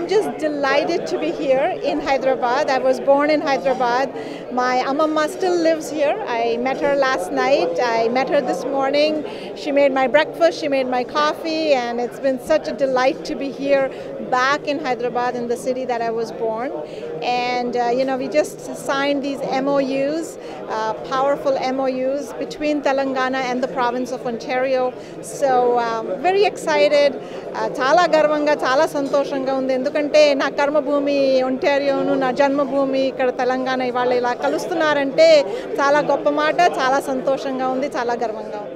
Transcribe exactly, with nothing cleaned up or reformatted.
just delighted to be here in Hyderabad. I was born in Hyderabad. My Amamma still lives here. I met her last night. I met her this morning. She made my breakfast, she made my coffee, and it's been such a delight to be here back in Hyderabad, in the city that I was born. And, uh, you know, we just signed these M O Us, uh, powerful M O Us between Telangana and the province of Ontario. So, um, very excited. Chala garvanga, chala santoshanga undi. Endukante na karma bhumi Ontario nu na janma bhumi ikkada Telangana ivalle ila kalustunarante chala goppa maata, chala santoshanga undi, chala garvanga undi.